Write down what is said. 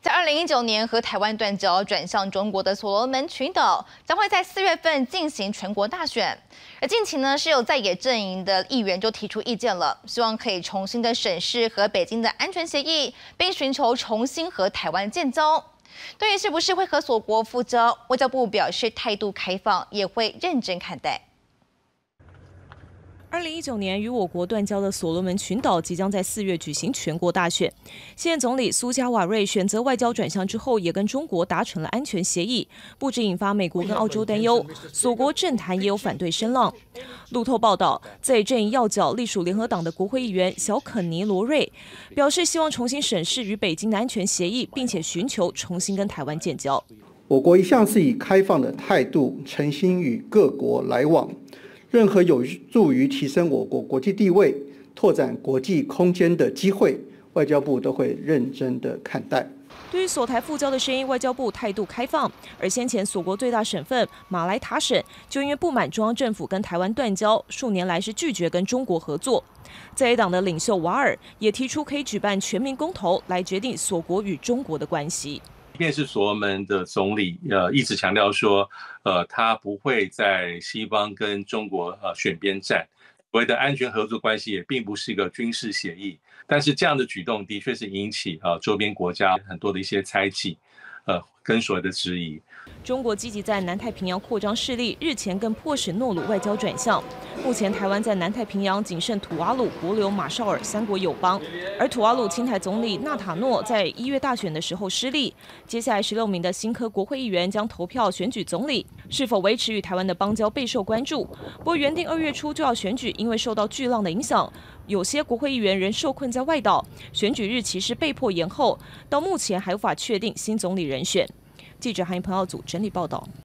在2019年和台湾断交转向中国的所罗门群岛，将会在4月份进行全国大选。而近期呢，是有在野阵营的议员就提出意见了，希望可以重新的审视和北京的安全协议，并寻求重新和台湾建交。对于是不是会和锁国复交，外交部表示态度开放，也会认真看待。 2019年与我国断交的所罗门群岛即将在4月举行全国大选。现任总理苏加瓦瑞选择外交转向之后，也跟中国达成了安全协议，不止引发美国跟澳洲担忧，锁国政坛也有反对声浪。路透报道，在阵营要角隶属联合党的国会议员小肯尼·罗瑞表示，希望重新审视与北京的安全协议，并且寻求重新跟台湾建交。 我国一向是以开放的态度，诚心与各国来往。任何有助于提升我国国际地位、拓展国际空间的机会，外交部都会认真的看待。 对于锁台复交的声音，外交部态度开放。而先前锁国最大省份马来塔省就因为不满中央政府跟台湾断交，数年来是拒绝跟中国合作。在野党的领袖瓦尔也提出可以举办全民公投来决定锁国与中国的关系。 即便是所罗门的总理一直强调说，他不会在西方跟中国选边站，所谓的安全合作关系也并不是一个军事协议，但是这样的举动的确是引起周边国家很多的一些猜忌，跟所谓的质疑。 中国积极在南太平洋扩张势力，日前更迫使诺鲁外交转向。目前台湾在南太平洋仅剩土瓦鲁、帛琉、马绍尔3国友邦，而土瓦鲁亲台总理纳塔诺在1月大选的时候失利。接下来16名的新科国会议员将投票选举总理，是否维持与台湾的邦交备受关注。不过原定2月初就要选举，因为受到巨浪的影响，有些国会议员仍受困在外岛，选举日期是被迫延后，到目前还无法确定新总理人选。记者韩颖、彭耀祖整理报道。